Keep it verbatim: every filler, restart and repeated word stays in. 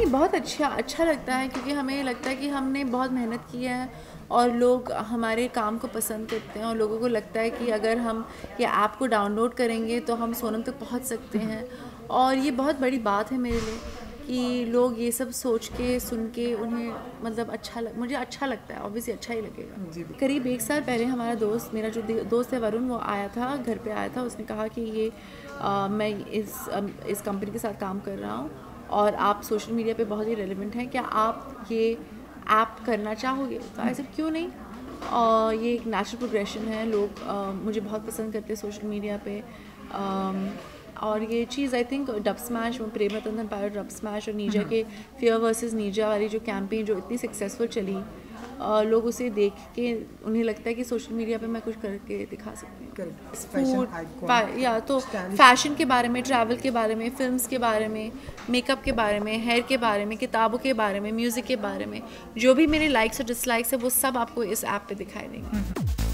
नहीं, बहुत अच्छा अच्छा लगता है क्योंकि हमें लगता है कि हमने बहुत मेहनत की है और लोग हमारे काम को पसंद करते हैं और लोगों को लगता है कि अगर हम ये ऐप को डाउनलोड करेंगे तो हम सोनम तक पहुंच सकते हैं। और ये बहुत बड़ी बात है मेरे लिए कि लोग ये सब सोच के सुन के उन्हें मतलब अच्छा लग, मुझे अच्छा लगता है, ऑब्वियसली अच्छा ही लगेगा। करीब एक साल पहले हमारा दोस्त मेरा जो दोस्त है वरुण, वो आया था, घर पे आया था। उसने कहा कि ये आ, मैं इस आ, इस कंपनी के साथ काम कर रहा हूँ और आप सोशल मीडिया पे बहुत ही रेलेवेंट हैं, क्या आप ये ऐप करना चाहोगे? तो ऐसे क्यों नहीं। और ये एक नेचुरल प्रोग्रेशन है, लोग आ, मुझे बहुत पसंद करते हैं सोशल मीडिया पे। आ, और ये चीज़ I think Dubsmash, Prem Ratan Dhan Payo dub smash और नीजा के फियर वर्सेस नीजा वाली जो कैंपेन जो इतनी सक्सेसफुल चली, आ, लोग उसे देख के उन्हें लगता है कि सोशल मीडिया पे मैं कुछ करके दिखा सकती हूँ। फूड या तो फैशन के बारे में, ट्रैवल के बारे में, फिल्म्स के बारे में, मेकअप के बारे में, हेयर के बारे में, किताबों के बारे में, म्यूज़िक के बारे में, जो भी मेरे लाइक्स और डिसलाइक्स है वो सब आपको इस ऐप पे दिखाई देंगे।